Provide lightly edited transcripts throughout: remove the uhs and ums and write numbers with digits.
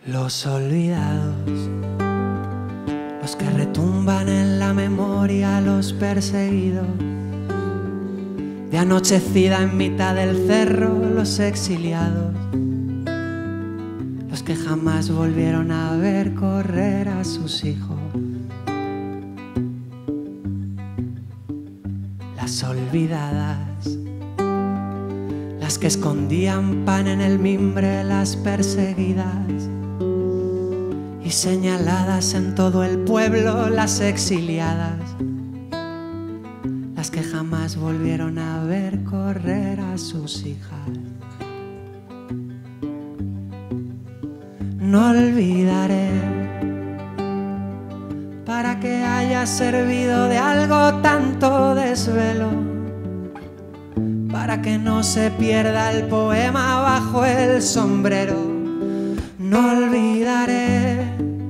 Los olvidados, los que retumban en la memoria, los perseguidos. De anochecida en mitad del cerro, los exiliados, los que jamás volvieron a ver correr a sus hijos. Las olvidadas, las que escondían pan en el mimbre, las perseguidas y señaladas en todo el pueblo, las exiliadas, las que jamás volvieron a ver correr a sus hijas. No olvidaré, para que haya servido de algo tanto desvelo, para que no se pierda el poema bajo el sombrero. No olvidaré,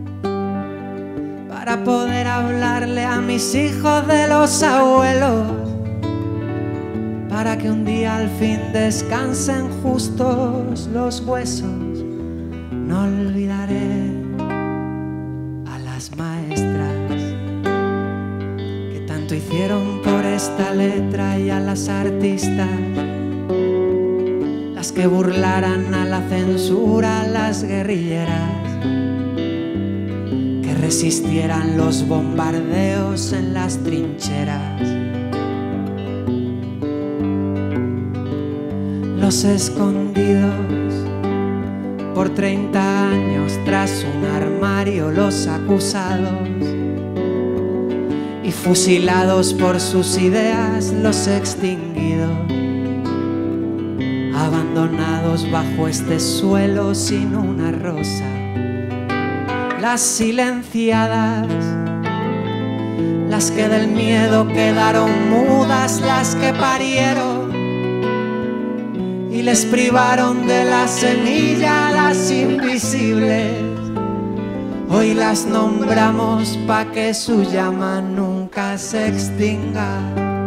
para poder hablarle a mis hijos de los abuelos, para que un día al fin descansen justos los huesos. No olvidaré a las maestras que tanto hicieron por esta letra, y a las artistas, las que burlaran a la censura, a las guerrilleras que resistieran los bombardeos en las trincheras. Los escondidos por 30 años tras un armario, los acusados y fusilados por sus ideas, los extinguidos, abandonados bajo este suelo sin una rosa. Las silenciadas, las que del miedo quedaron mudas, las que parieron y les privaron de la semilla, las invisibles. Hoy las nombramos pa' que su llama nunca se extinga.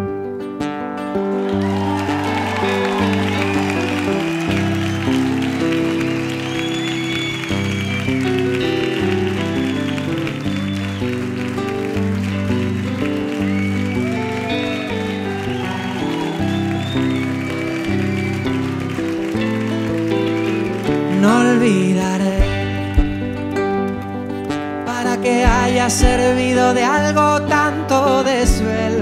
No olvidaré, para que haya servido de algo tanto desvelo,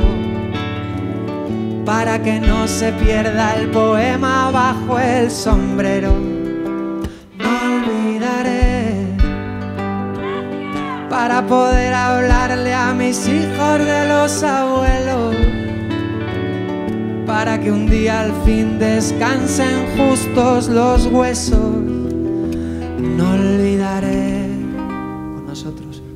para que no se pierda el poema bajo el sombrero. No olvidaré, para poder hablarle a mis hijos de los abuelos, para que un día al fin descansen justos los huesos. No olvidaré con nosotros.